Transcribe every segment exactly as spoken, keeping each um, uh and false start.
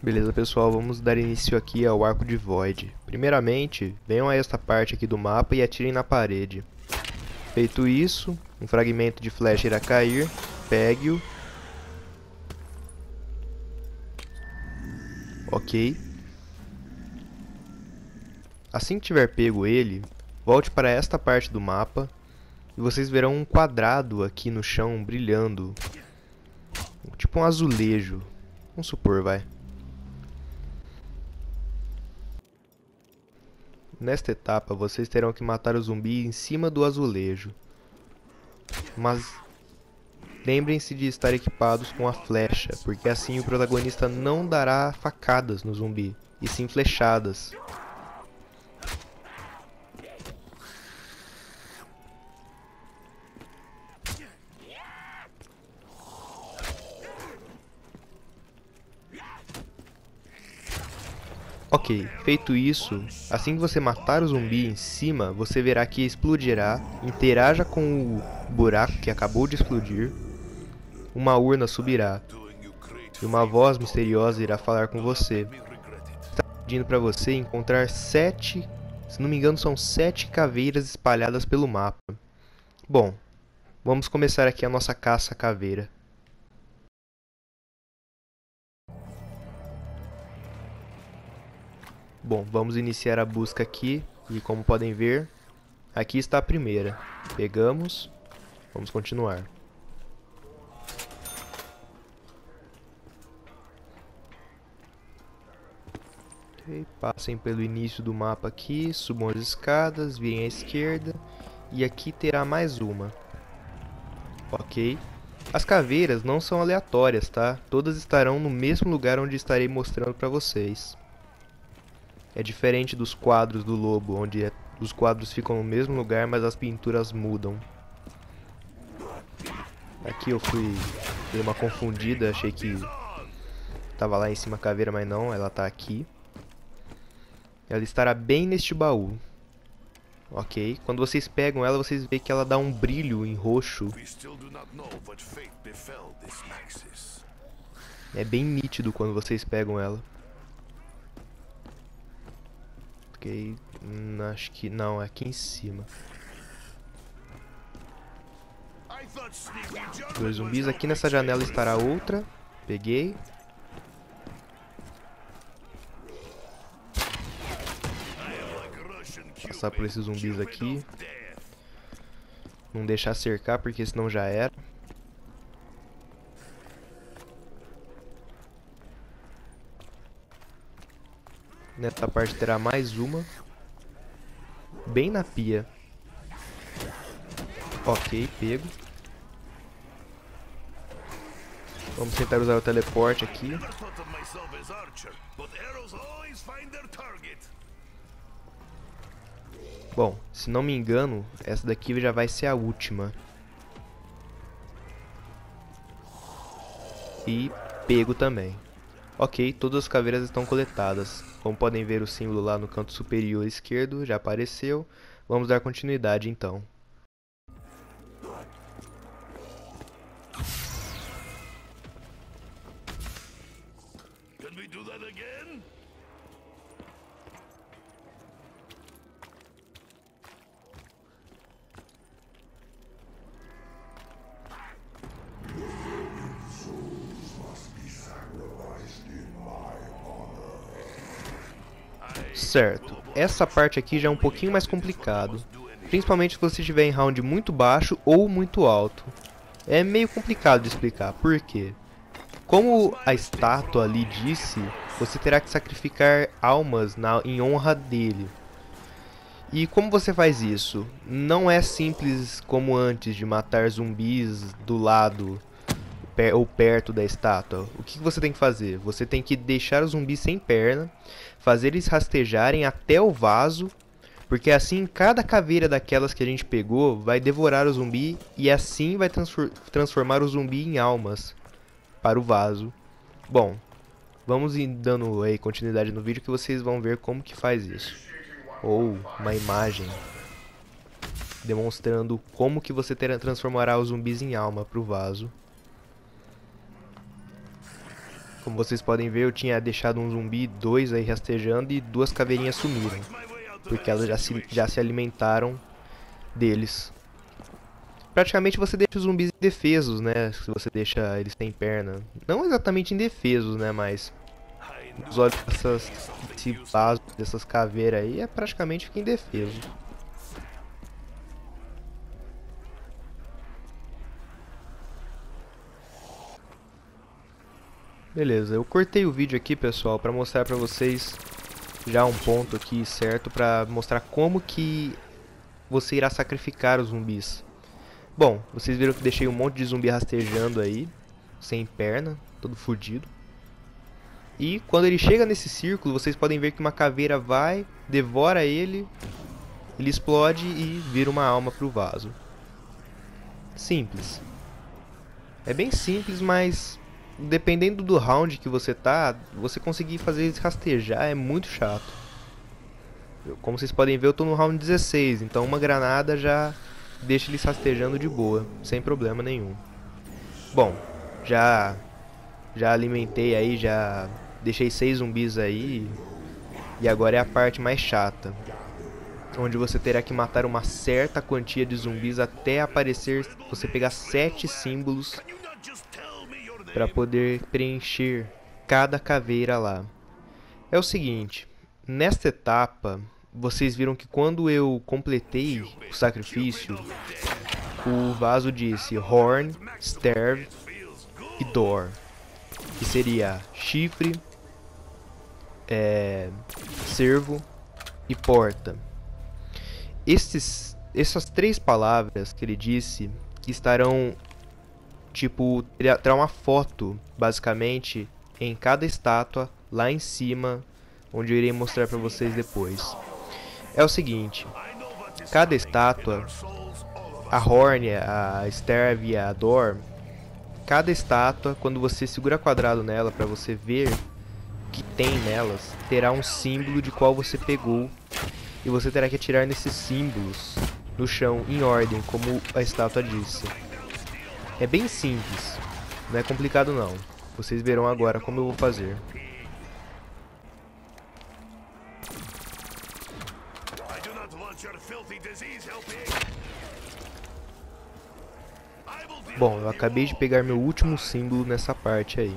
Beleza, pessoal, vamos dar início aqui ao arco de Void. Primeiramente, venham a esta parte aqui do mapa e atirem na parede. Feito isso, um fragmento de flecha irá cair, pegue-o. Ok. Assim que tiver pego ele, volte para esta parte do mapa e vocês verão um quadrado aqui no chão brilhando. Tipo um azulejo. Vamos supor, vai. Nesta etapa, vocês terão que matar o zumbi em cima do azulejo. Mas lembrem-se de estar equipados com a flecha, porque assim o protagonista não dará facadas no zumbi, e sim flechadas. Ok, feito isso, assim que você matar o zumbi em cima, você verá que explodirá, interaja com o buraco que acabou de explodir, uma urna subirá, e uma voz misteriosa irá falar com você. Está pedindo para você encontrar sete, se não me engano são sete caveiras espalhadas pelo mapa. Bom, vamos começar aqui a nossa caça à caveira. Bom, vamos iniciar a busca aqui, e como podem ver, aqui está a primeira. Pegamos, vamos continuar. Okay, passem pelo início do mapa aqui, subam as escadas, virem à esquerda, e aqui terá mais uma. Ok. As caveiras não são aleatórias, tá? Todas estarão no mesmo lugar onde estarei mostrando para vocês. É diferente dos quadros do lobo, onde é, os quadros ficam no mesmo lugar, mas as pinturas mudam. Aqui eu fui dei uma confundida, achei que estava lá em cima a caveira, mas não, ela está aqui. Ela estará bem neste baú. Ok, quando vocês pegam ela, vocês veem que ela dá um brilho em roxo. É bem nítido quando vocês pegam ela. Ok, hum, acho que não, é aqui em cima. Dois zumbis, aqui nessa janela estará outra. Peguei. Passar por esses zumbis aqui. Não deixar cercar, porque senão já era. Nessa parte terá mais uma. Bem na pia. Ok, pego. Vamos tentar usar o teleporte aqui. Bom, se não me engano, essa daqui já vai ser a última. E pego também. Ok, todas as caveiras estão coletadas. Como podem ver, o símbolo lá no canto superior esquerdo já apareceu. Vamos dar continuidade então. Certo, essa parte aqui já é um pouquinho mais complicado, principalmente se você estiver em round muito baixo ou muito alto. É meio complicado de explicar, por quê? Como a estátua ali disse, você terá que sacrificar almas na, em honra dele. E como você faz isso? Não é simples como antes de matar zumbis do lado ou perto da estátua. O que você tem que fazer? Você tem que deixar os zumbis sem perna, fazer eles rastejarem até o vaso, porque assim cada caveira daquelas que a gente pegou vai devorar o zumbi e assim vai transfor transformar o zumbi em almas para o vaso. Bom, vamos dando aí continuidade no vídeo que vocês vão ver como que faz isso. Ou uma imagem demonstrando como que você terá, transformará os zumbis em alma para o vaso. Como vocês podem ver, eu tinha deixado um zumbi, dois aí rastejando e duas caveirinhas sumiram. Porque elas já se, já se alimentaram deles. Praticamente você deixa os zumbis indefesos, né? Se você deixa eles sem perna. Não exatamente indefesos, né? Mas os olhos dessas, desse vaso, dessas caveiras aí, é praticamente fica indefeso. Beleza, eu cortei o vídeo aqui, pessoal, para mostrar para vocês já um ponto aqui certo para mostrar como que você irá sacrificar os zumbis. Bom, vocês viram que deixei um monte de zumbi rastejando aí, sem perna, todo fudido. E quando ele chega nesse círculo, vocês podem ver que uma caveira vai, devora ele, ele explode e vira uma alma pro vaso. Simples. É bem simples, mas dependendo do round que você tá, você conseguir fazer ele rastejar é muito chato. Eu, como vocês podem ver, eu tô no round dezesseis, então uma granada já deixa ele rastejando de boa, sem problema nenhum. Bom, já já alimentei aí, já deixei seis zumbis aí, e agora é a parte mais chata, onde você terá que matar uma certa quantia de zumbis até aparecer, você pegar sete símbolos para poder preencher cada caveira lá. É o seguinte, nesta etapa, vocês viram que quando eu completei o sacrifício, o vaso disse Horn, Sterve e Door, que seria chifre, é, cervo e porta. Esses, essas três palavras que ele disse estarão, tipo, terá uma foto, basicamente, em cada estátua, lá em cima, onde eu irei mostrar para vocês depois. É o seguinte, cada estátua, a Horn, a Sterve e a Door, cada estátua, quando você segura quadrado nela para você ver o que tem nelas, terá um símbolo de qual você pegou, e você terá que atirar nesses símbolos no chão em ordem, como a estátua disse. É bem simples, não é complicado não. Vocês verão agora como eu vou fazer. Bom, eu acabei de pegar meu último símbolo nessa parte aí.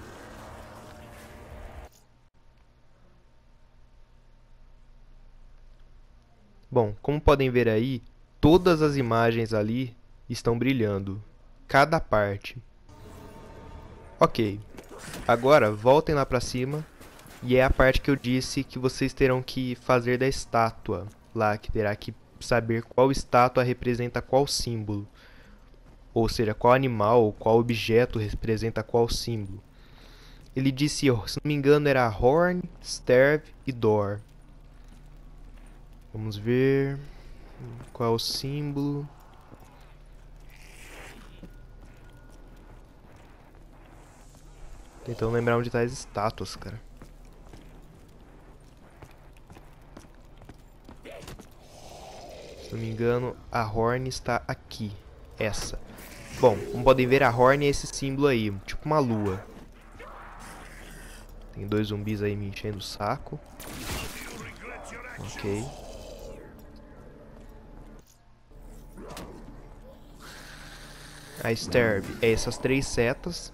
Bom, como podem ver aí, todas as imagens ali estão brilhando. Cada parte. Ok. Agora, voltem lá pra cima. E é a parte que eu disse que vocês terão que fazer da estátua. Lá, que terá que saber qual estátua representa qual símbolo. Ou seja, qual animal, qual objeto representa qual símbolo. Ele disse, se não me engano, era Horn, Sterve e Door. Vamos ver qual é o símbolo. Tentando lembrar onde tá as estátuas, cara. Se não me engano, a Horn está aqui. Essa. Bom, como podem ver, a Horn é esse símbolo aí, tipo uma lua. Tem dois zumbis aí me enchendo o saco. Ok. A Sterve é essas três setas.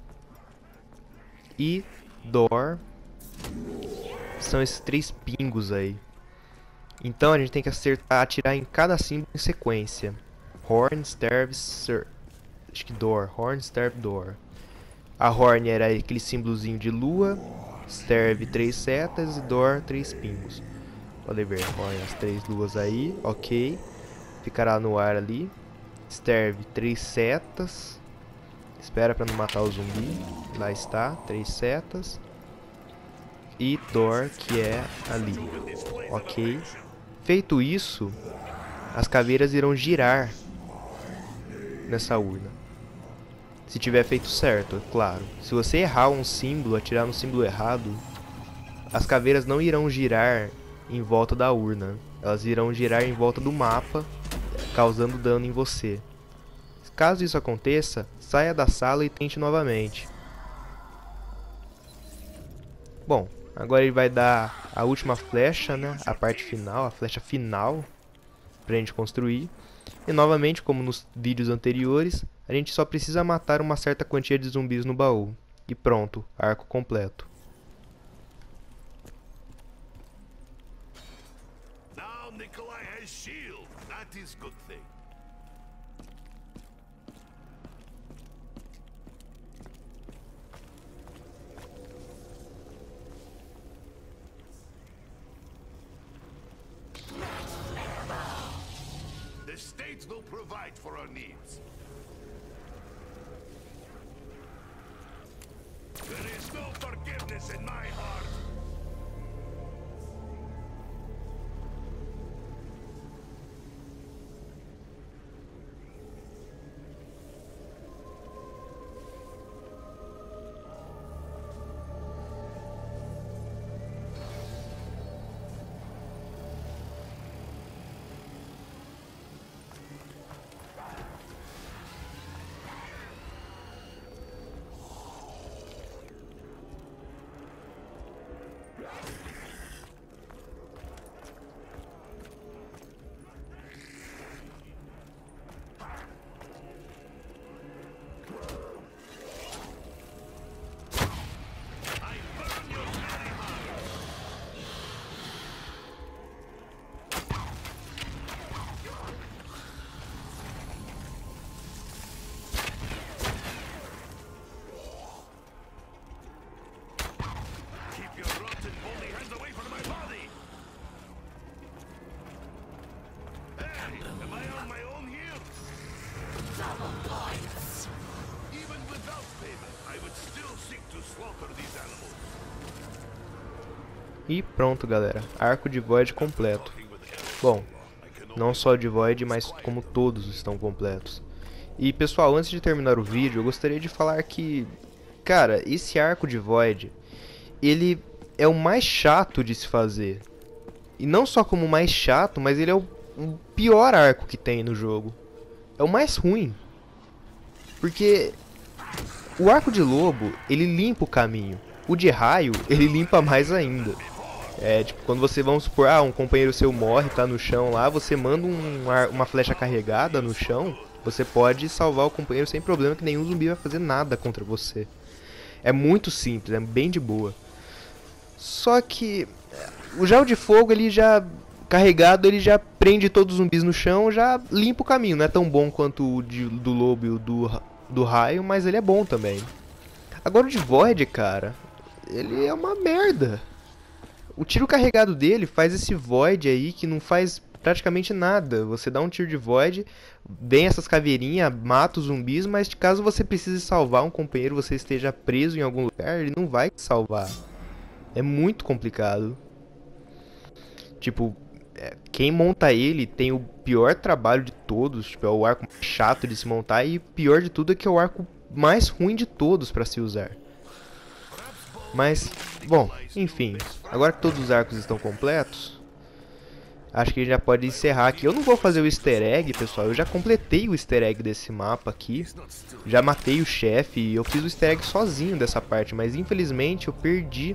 E Door são esses três pingos aí. Então a gente tem que acertar, atirar em cada símbolo em sequência. Horn, Sterve, Sir. Acho que Door. Horn, Sterve, Door. A Horn era aquele símbolozinho de lua. Sterve, três setas. E Door, três pingos. Pode ver, olha as três luas aí. Ok. Ficará no ar ali. Sterve, três setas. Espera para não matar o zumbi. Lá está, três setas. E Door, que é ali. Ok. Feito isso, as caveiras irão girar nessa urna. Se tiver feito certo, é claro. Se você errar um símbolo, atirar no símbolo errado, as caveiras não irão girar em volta da urna. Elas irão girar em volta do mapa, causando dano em você. Caso isso aconteça, saia da sala e tente novamente. Bom, agora ele vai dar a última flecha, né? A parte final, a flecha final pra gente construir. E novamente, como nos vídeos anteriores, a gente só precisa matar uma certa quantia de zumbis no baú. E pronto, arco completo. Now Nikolai has shield. That is good thing. The state will provide for our needs. There is no forgiveness in my heart. E pronto, galera, arco de Void completo. Bom, não só de Void, mas como todos estão completos. E pessoal, antes de terminar o vídeo, eu gostaria de falar que, cara, esse arco de Void, ele é o mais chato de se fazer. E não só como o mais chato, mas ele é o, o pior arco que tem no jogo. É o mais ruim. Porque o arco de lobo, ele limpa o caminho. O de raio, ele limpa mais ainda. É, tipo, quando você, vamos supor, ah, um companheiro seu morre, tá no chão lá, você manda um ar, uma flecha carregada no chão, você pode salvar o companheiro sem problema, que nenhum zumbi vai fazer nada contra você. É muito simples, é bem de boa. Só que o gel de fogo, ele já carregado, ele já prende todos os zumbis no chão, já limpa o caminho. Não é tão bom quanto o de, do lobo e o do, do raio, mas ele é bom também. Agora o de Void, cara, ele é uma merda. O tiro carregado dele faz esse Void aí que não faz praticamente nada. Você dá um tiro de Void, vem essas caveirinhas, mata os zumbis, mas caso você precise salvar um companheiro, você esteja preso em algum lugar, ele não vai te salvar. É muito complicado. Tipo, quem monta ele tem o pior trabalho de todos, tipo, é o arco mais chato de se montar, e o pior de tudo é que é o arco mais ruim de todos para se usar. Mas, bom, enfim, agora que todos os arcos estão completos, acho que a gente já pode encerrar aqui. Eu não vou fazer o easter egg, pessoal, eu já completei o easter egg desse mapa aqui. Já matei o chefe e eu fiz o easter egg sozinho dessa parte, mas infelizmente eu perdi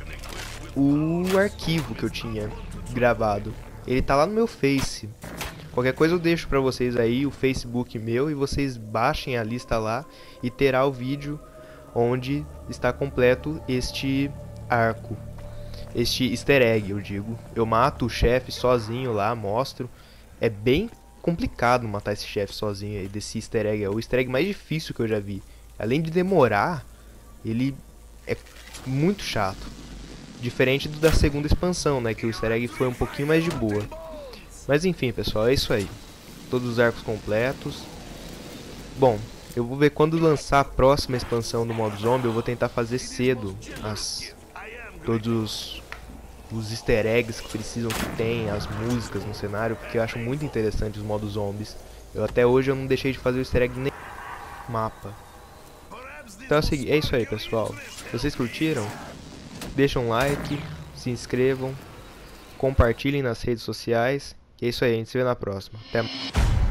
o arquivo que eu tinha gravado. Ele tá lá no meu Face. Qualquer coisa eu deixo pra vocês aí, o Facebook meu, e vocês baixem a lista lá e terá o vídeo onde está completo este arco, este easter egg, eu digo. Eu mato o chefe sozinho lá, mostro. É bem complicado matar esse chefe sozinho aí, desse easter egg. É o easter egg mais difícil que eu já vi. Além de demorar, ele é muito chato. Diferente do da segunda expansão, né, que o easter egg foi um pouquinho mais de boa. Mas enfim, pessoal, é isso aí. Todos os arcos completos. Bom, eu vou ver quando lançar a próxima expansão do modo zombie. Eu vou tentar fazer cedo as, todos os easter eggs que precisam que tem, as músicas no cenário, porque eu acho muito interessante os modos zombies. Eu até hoje eu não deixei de fazer o easter egg nem mapa. Então é o seguinte, é isso aí, pessoal. Se vocês curtiram, deixem um like, se inscrevam, compartilhem nas redes sociais. E é isso aí, a gente se vê na próxima. Até mais.